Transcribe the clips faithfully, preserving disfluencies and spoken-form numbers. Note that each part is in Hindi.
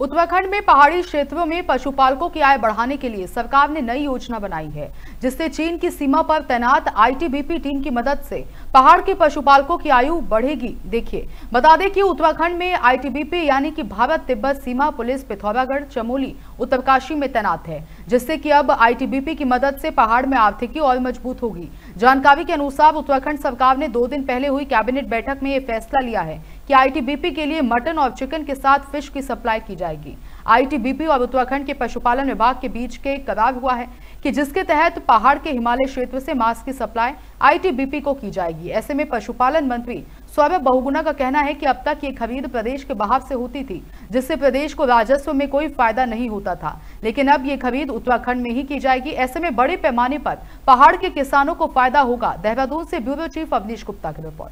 उत्तराखंड में पहाड़ी क्षेत्रों में पशुपालकों की आय बढ़ाने के लिए सरकार ने नई योजना बनाई है, जिससे चीन की सीमा पर तैनात आईटीबीपी टीम की मदद से पहाड़ के पशुपालकों की आयु बढ़ेगी। देखिए, बता दें कि उत्तराखंड में आईटीबीपी यानी कि भारत तिब्बत सीमा पुलिस पिथौरागढ़, चमोली, उत्तरकाशी में तैनात है, जिससे कि अब आईटीबीपी की मदद से पहाड़ में आर्थिकी और मजबूत होगी। जानकारी के अनुसार उत्तराखंड सरकार ने दो दिन पहले हुई कैबिनेट बैठक में ये फैसला लिया है कि आईटीबीपी के लिए मटन और चिकन के साथ फिश की सप्लाई की जाएगी। आईटीबीपी और उत्तराखंड के पशुपालन विभाग के बीच के करार हुआ है कि जिसके तहत पहाड़ के हिमालय क्षेत्र से मांस की सप्लाई आईटीबीपी को की जाएगी। ऐसे में पशुपालन मंत्री सौरभ बहुगुणा का कहना है कि अब तक ये खरीद प्रदेश के बाहर से होती थी, जिससे प्रदेश को राजस्व में कोई फायदा नहीं होता था, लेकिन अब ये खरीद उत्तराखंड में ही की जाएगी। ऐसे में बड़े पैमाने पर पहाड़ के किसानों को फायदा होगा। देहरादून से ब्यूरो चीफ अवनीश गुप्ता की रिपोर्ट।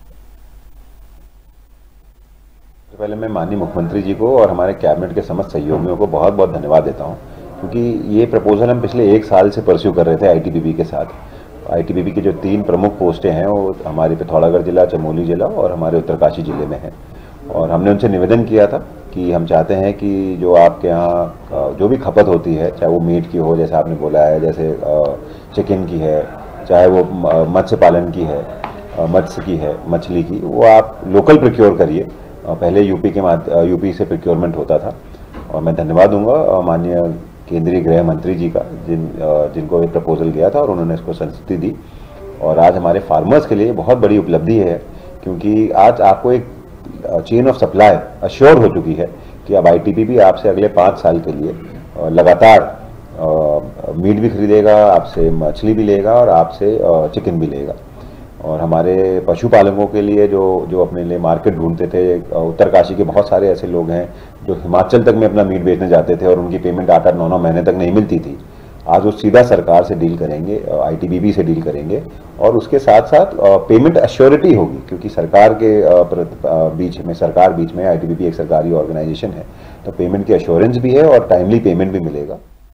पहले मैं माननीय मुख्यमंत्री जी को और हमारे कैबिनेट के समस्त सहयोगियों को बहुत बहुत धन्यवाद देता हूं, क्योंकि ये प्रपोजल हम पिछले एक साल से परस्यू कर रहे थे आईटीबीपी के साथ। आईटीबीपी की जो तीन प्रमुख पोस्टें हैं वो हमारे पिथौरागढ़ जिला, चमोली जिला और हमारे उत्तरकाशी जिले में हैं। और हमने उनसे निवेदन किया था कि हम चाहते हैं कि जो आपके यहाँ जो भी खपत होती है, चाहे वो मीट की हो, जैसे आपने बोला है, जैसे चिकन की है, चाहे वो मत्स्य पालन की है, मत्स्य की है, मछली की, वो आप लोकल प्रोक्योर करिए। पहले यूपी के यूपी से प्रोक्योरमेंट होता था। और मैं धन्यवाद दूंगा माननीय केंद्रीय गृह मंत्री जी का, जिन जिनको ये प्रपोजल गया था और उन्होंने इसको संस्तुति दी। और आज हमारे फार्मर्स के लिए बहुत बड़ी उपलब्धि है, क्योंकि आज आपको एक चेन ऑफ सप्लाई अश्योर हो चुकी है कि अब आईटीबीपी आपसे अगले पाँच साल के लिए लगातार मीट भी खरीदेगा, आपसे मछली भी लेगा और आपसे चिकन भी लेगा। और हमारे पशुपालकों के लिए जो जो अपने लिए मार्केट ढूंढते थे, उत्तरकाशी के बहुत सारे ऐसे लोग हैं जो हिमाचल तक में अपना मीट बेचने जाते थे और उनकी पेमेंट आठ आठ नौ नौ महीने तक नहीं मिलती थी। आज वो सीधा सरकार से डील करेंगे, आईटीबीपी से डील करेंगे और उसके साथ साथ पेमेंट अश्योरिटी होगी, क्योंकि सरकार के बीच में सरकार बीच में आईटीबीपी एक सरकारी ऑर्गेनाइजेशन है, तो पेमेंट की अश्योरेंस भी है और टाइमली पेमेंट भी मिलेगा।